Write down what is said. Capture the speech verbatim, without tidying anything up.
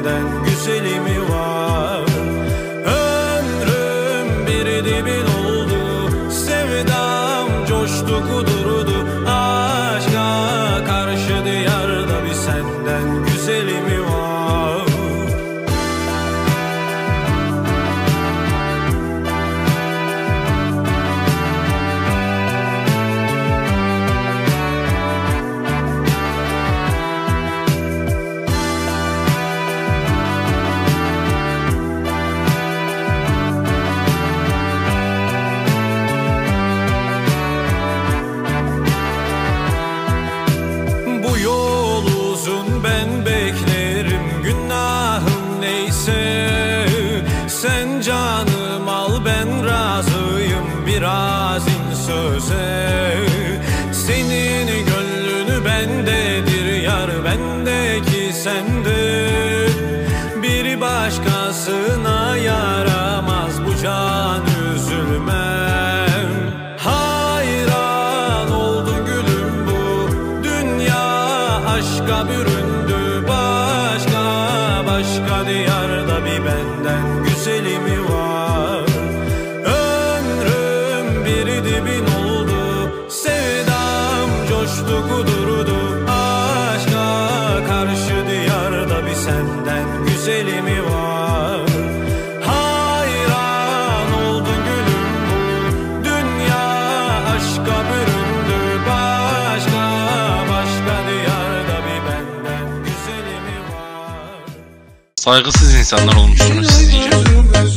benden güzeli mi var? Ömrüm bir dibin oldu, sevdam coştu kudurdu. Aşka karşı diyarda bir senden güzeli mi var? Bu yol uzun, ben beklerim, günahım neyse. Sen canım al, ben razıyım biraz in söze. Senin gönlünü bendedir yar, bendeki sende. Bir başkasına yaramaz bu can, üzülmem. Hayran oldu gülüm, bu dünya aşka büründü. Başka başka diyarda bir benden güzeli mi var? Ömrüm bir dibin oldu, sevdam coştu kudurdu. Aşka karşı diyarda bir senden güzeli mi var? Hayran oldun gülüm, bu dünya aşka büründü. Başka başka diyarda bir benden güzeli mi var? Saygısız insanlar olmuşsunuz siz iyice.